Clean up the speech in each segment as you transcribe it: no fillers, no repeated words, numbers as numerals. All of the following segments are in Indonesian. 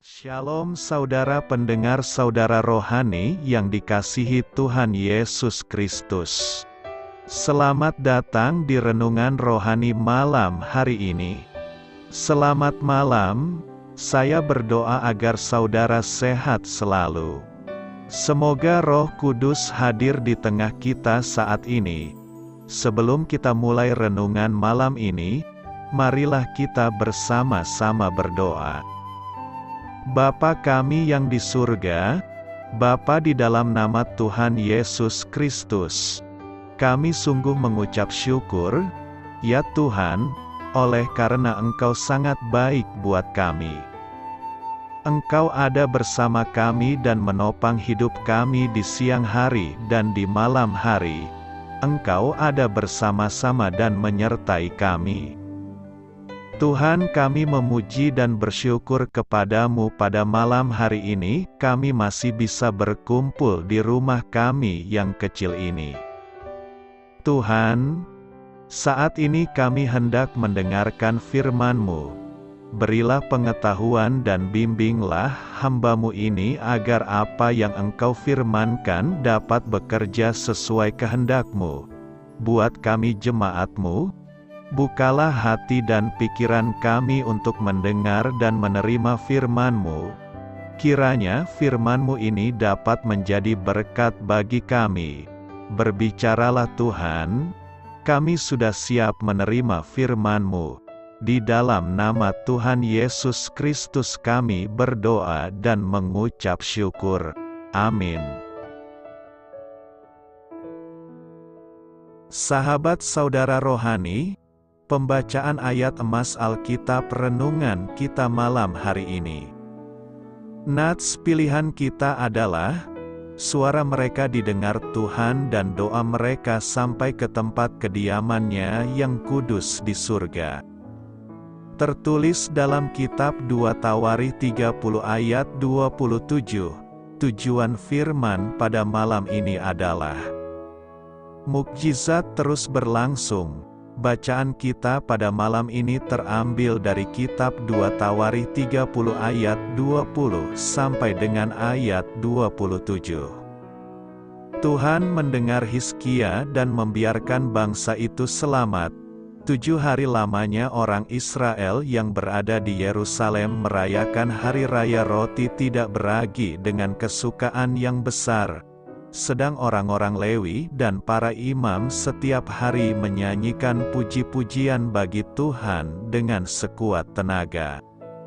Shalom saudara pendengar saudara rohani yang dikasihi Tuhan Yesus Kristus. Selamat datang di renungan rohani malam hari ini. Selamat malam, saya berdoa agar saudara sehat selalu. Semoga Roh Kudus hadir di tengah kita saat ini. Sebelum kita mulai renungan malam ini, marilah kita bersama-sama berdoa. Bapa kami yang di surga, Bapa di dalam nama Tuhan Yesus Kristus, kami sungguh mengucap syukur, ya Tuhan, oleh karena Engkau sangat baik buat kami. Engkau ada bersama kami dan menopang hidup kami di siang hari dan di malam hari. Engkau ada bersama-sama dan menyertai kami. Tuhan, kami memuji dan bersyukur kepadamu pada malam hari ini, kami masih bisa berkumpul di rumah kami yang kecil ini. Tuhan, saat ini kami hendak mendengarkan firman-Mu. Berilah pengetahuan dan bimbinglah hamba-Mu ini agar apa yang Engkau firmankan dapat bekerja sesuai kehendak-Mu. Buat kami jemaat-Mu, bukalah hati dan pikiran kami untuk mendengar dan menerima firman-Mu. Kiranya firman-Mu ini dapat menjadi berkat bagi kami. Berbicaralah Tuhan, kami sudah siap menerima firman-Mu. Di dalam nama Tuhan Yesus Kristus kami berdoa dan mengucap syukur. Amin. Sahabat saudara rohani, pembacaan ayat emas Alkitab renungan kita malam hari ini. Nats pilihan kita adalah, suara mereka didengar Tuhan dan doa mereka sampai ke tempat kediaman-Nya yang kudus di surga. Tertulis dalam kitab 2 Tawarikh 30 ayat 27, tujuan firman pada malam ini adalah, mukjizat terus berlangsung. Bacaan kita pada malam ini terambil dari kitab 2 Tawarikh 30 ayat 20 sampai dengan ayat 27. Tuhan mendengar Hizkia dan membiarkan bangsa itu selamat. 7 hari lamanya orang Israel yang berada di Yerusalem merayakan hari raya roti tidak beragi dengan kesukaan yang besar. Sedang orang-orang Lewi dan para imam setiap hari menyanyikan puji-pujian bagi Tuhan dengan sekuat tenaga.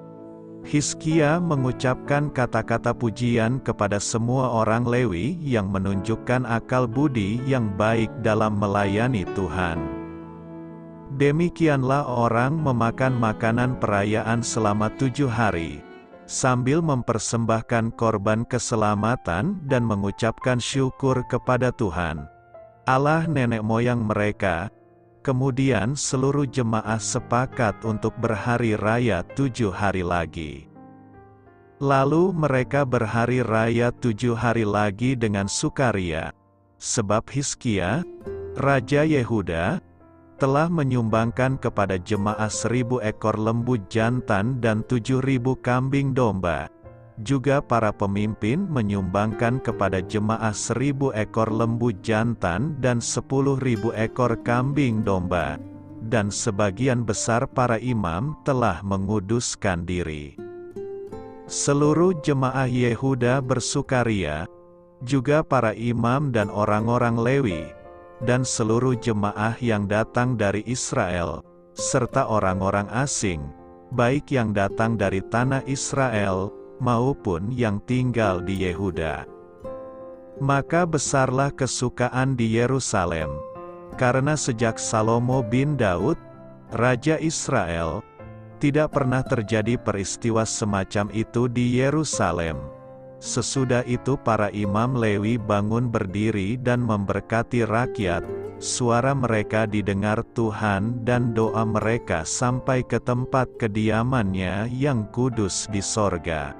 Hizkia mengucapkan kata-kata pujian kepada semua orang Lewi yang menunjukkan akal budi yang baik dalam melayani Tuhan. Demikianlah orang memakan makanan perayaan selama 7 hari. Sambil mempersembahkan korban keselamatan dan mengucapkan syukur kepada Tuhan, Allah nenek moyang mereka. Kemudian seluruh jemaah sepakat untuk berhari raya 7 hari lagi. Lalu mereka berhari raya 7 hari lagi dengan sukaria, sebab Hizkia, Raja Yehuda, telah menyumbangkan kepada jemaah 1.000 ekor lembu jantan dan 7.000 kambing domba. Juga para pemimpin menyumbangkan kepada jemaah 1.000 ekor lembu jantan dan 10.000 ekor kambing domba. Dan sebagian besar para imam telah menguduskan diri. Seluruh jemaah Yehuda bersukaria, juga para imam dan orang-orang Lewi, dan seluruh jemaah yang datang dari Israel, serta orang-orang asing, baik yang datang dari tanah Israel, maupun yang tinggal di Yehuda. Maka besarlah kesukaan di Yerusalem, karena sejak Salomo bin Daud, Raja Israel, tidak pernah terjadi peristiwa semacam itu di Yerusalem. Sesudah itu para imam Lewi bangun berdiri dan memberkati rakyat, suara mereka didengar Tuhan dan doa mereka sampai ke tempat kediaman-Nya yang kudus di sorga.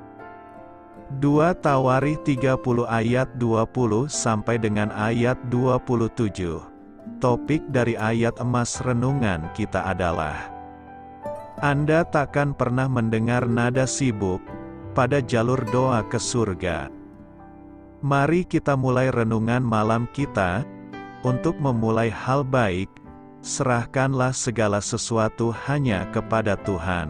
2 Tawarikh 30 ayat 20 sampai dengan ayat 27. Topik dari ayat emas renungan kita adalah, Anda takkan pernah mendengar nada sibuk, pada jalur doa ke surga. Mari kita mulai renungan malam kita. Untuk memulai hal baik, serahkanlah segala sesuatu hanya kepada Tuhan.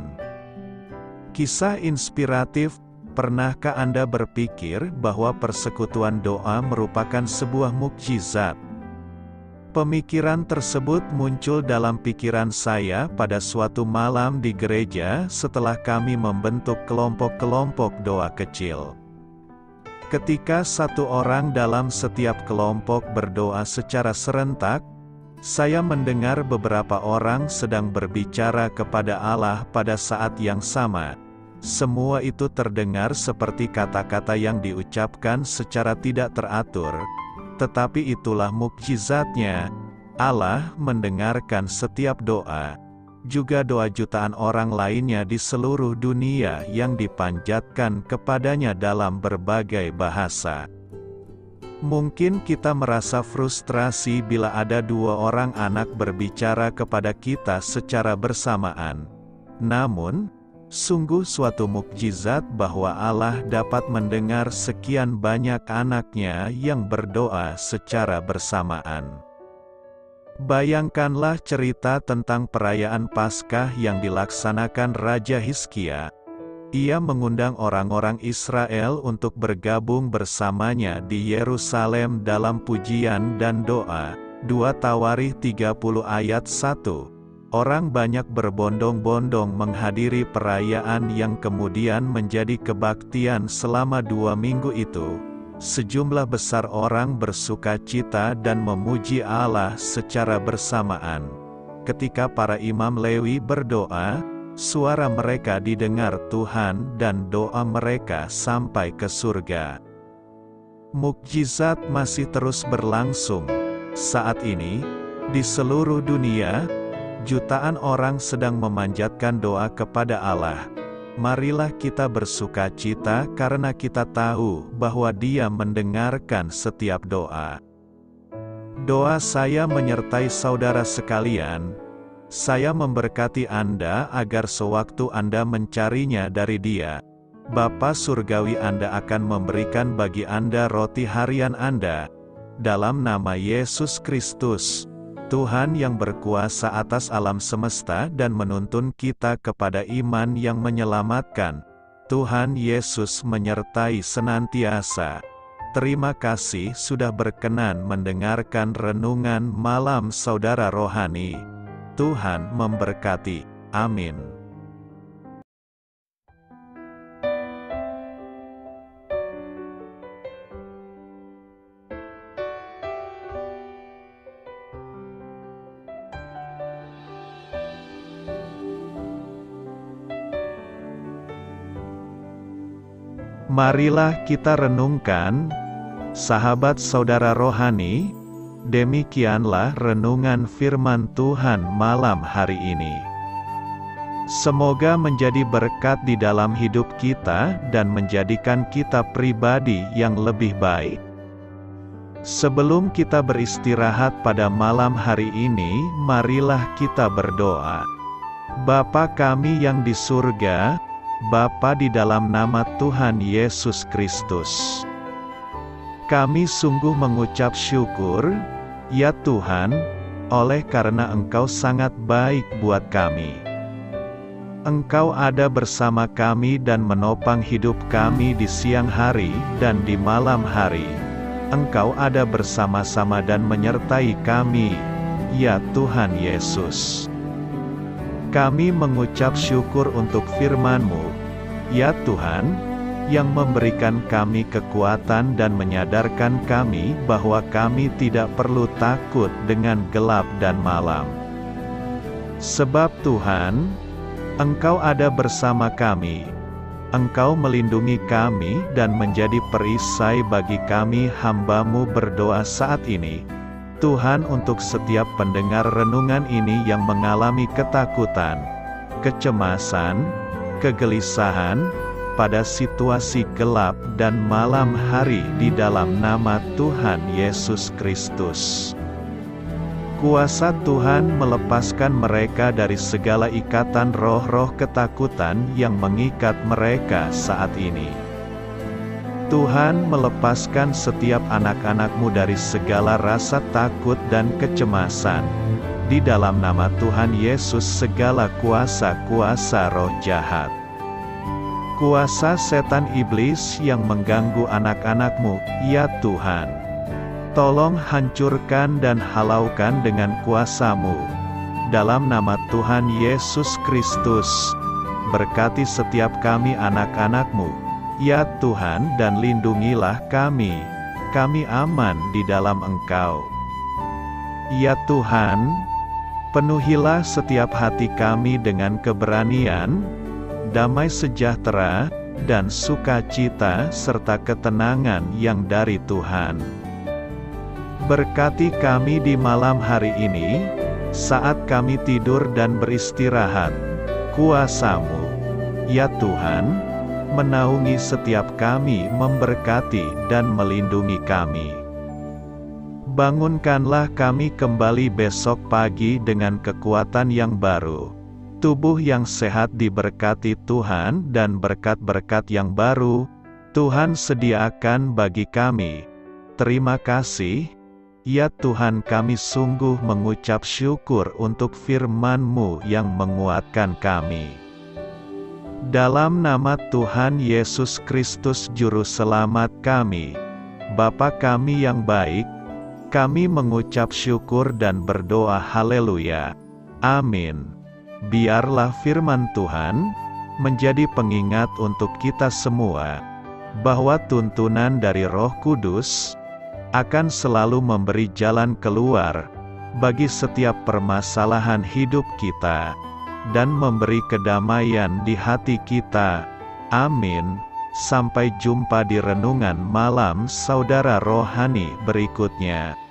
Kisah inspiratif. Pernahkah Anda berpikir bahwa persekutuan doa merupakan sebuah mukjizat? Pemikiran tersebut muncul dalam pikiran saya pada suatu malam di gereja setelah kami membentuk kelompok-kelompok doa kecil. Ketika satu orang dalam setiap kelompok berdoa secara serentak, saya mendengar beberapa orang sedang berbicara kepada Allah pada saat yang sama. Semua itu terdengar seperti kata-kata yang diucapkan secara tidak teratur, tetapi itulah mukjizatnya. Allah mendengarkan setiap doa, juga doa jutaan orang lainnya di seluruh dunia yang dipanjatkan kepadanya dalam berbagai bahasa. Mungkin kita merasa frustrasi bila ada dua orang anak berbicara kepada kita secara bersamaan. Namun, sungguh suatu mukjizat bahwa Allah dapat mendengar sekian banyak anaknya yang berdoa secara bersamaan. Bayangkanlah cerita tentang perayaan Paskah yang dilaksanakan Raja Hizkia. Ia mengundang orang-orang Israel untuk bergabung bersamanya di Yerusalem dalam pujian dan doa. 2 Tawarikh 30 ayat 1. Orang banyak berbondong-bondong menghadiri perayaan yang kemudian menjadi kebaktian selama 2 minggu itu. Sejumlah besar orang bersukacita dan memuji Allah secara bersamaan. Ketika para imam Lewi berdoa, suara mereka didengar Tuhan dan doa mereka sampai ke surga. Mukjizat masih terus berlangsung. Saat ini, di seluruh dunia, jutaan orang sedang memanjatkan doa kepada Allah. Marilah kita bersukacita karena kita tahu bahwa Dia mendengarkan setiap doa. Doa saya menyertai saudara sekalian. Saya memberkati Anda agar sewaktu Anda mencarinya dari Dia, Bapa Surgawi Anda akan memberikan bagi Anda roti harian Anda. Dalam nama Yesus Kristus, Tuhan yang berkuasa atas alam semesta dan menuntun kita kepada iman yang menyelamatkan, Tuhan Yesus menyertai senantiasa. Terima kasih sudah berkenan mendengarkan renungan malam saudara rohani. Tuhan memberkati. Amin. Marilah kita renungkan, sahabat saudara rohani, demikianlah renungan firman Tuhan malam hari ini. Semoga menjadi berkat di dalam hidup kita dan menjadikan kita pribadi yang lebih baik. Sebelum kita beristirahat pada malam hari ini, marilah kita berdoa. Bapa kami yang di surga, Bapa di dalam nama Tuhan Yesus Kristus, kami sungguh mengucap syukur, ya Tuhan, oleh karena Engkau sangat baik buat kami. Engkau ada bersama kami dan menopang hidup kami di siang hari dan di malam hari. Engkau ada bersama-sama dan menyertai kami, ya Tuhan Yesus. Kami mengucap syukur untuk firman-Mu, ya Tuhan, yang memberikan kami kekuatan dan menyadarkan kami bahwa kami tidak perlu takut dengan gelap dan malam. Sebab Tuhan, Engkau ada bersama kami. Engkau melindungi kami dan menjadi perisai bagi kami hamba-Mu berdoa saat ini. Tuhan, untuk setiap pendengar renungan ini yang mengalami ketakutan, kecemasan, kegelisahan, pada situasi gelap dan malam hari di dalam nama Tuhan Yesus Kristus. Kuasa Tuhan melepaskan mereka dari segala ikatan roh-roh ketakutan yang mengikat mereka saat ini. Tuhan melepaskan setiap anak-anak-Mu dari segala rasa takut dan kecemasan. Di dalam nama Tuhan Yesus segala kuasa-kuasa roh jahat, kuasa setan iblis yang mengganggu anak-anak-Mu, ya Tuhan, tolong hancurkan dan halaukan dengan kuasa-Mu. Dalam nama Tuhan Yesus Kristus, berkati setiap kami anak-anak-Mu, ya Tuhan, dan lindungilah kami aman di dalam Engkau. Ya Tuhan, penuhilah setiap hati kami dengan keberanian, damai sejahtera, dan sukacita serta ketenangan yang dari Tuhan. Berkati kami di malam hari ini, saat kami tidur dan beristirahat. Kuasa-Mu, ya Tuhan, menaungi setiap kami, memberkati dan melindungi kami. Bangunkanlah kami kembali besok pagi dengan kekuatan yang baru, tubuh yang sehat diberkati Tuhan, dan berkat-berkat yang baru Tuhan sediakan bagi kami. Terima kasih, ya Tuhan, kami sungguh mengucap syukur untuk firman-Mu yang menguatkan kami. Dalam nama Tuhan Yesus Kristus Juru Selamat kami, Bapa kami yang baik, kami mengucap syukur dan berdoa haleluya. Amin. Biarlah firman Tuhan menjadi pengingat untuk kita semua, bahwa tuntunan dari Roh Kudus akan selalu memberi jalan keluar bagi setiap permasalahan hidup kita, dan memberi kedamaian di hati kita. Amin. Sampai jumpa di renungan malam saudara rohani berikutnya.